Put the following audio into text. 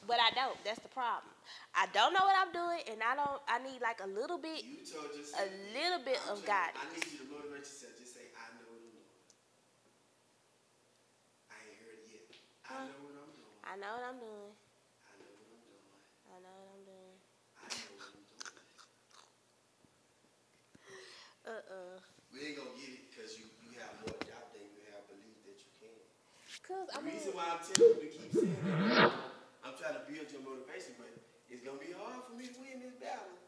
But I don't. That's the problem. I don't know what I'm doing, and I need like a little bit, You told a yourself. little bit of guidance. I need you to motivate yourself. Just say, I know what I'm doing. I ain't heard it yet. I know what I'm doing. I know what I'm doing. I know what I'm doing. I know what I'm doing. I know what I'm doing. We ain't gonna get it because you have more doubt than you have belief that you can. The reason why I'm telling you to keep saying that, I'm trying to build your motivation, but it's gonna be hard for me to win this battle.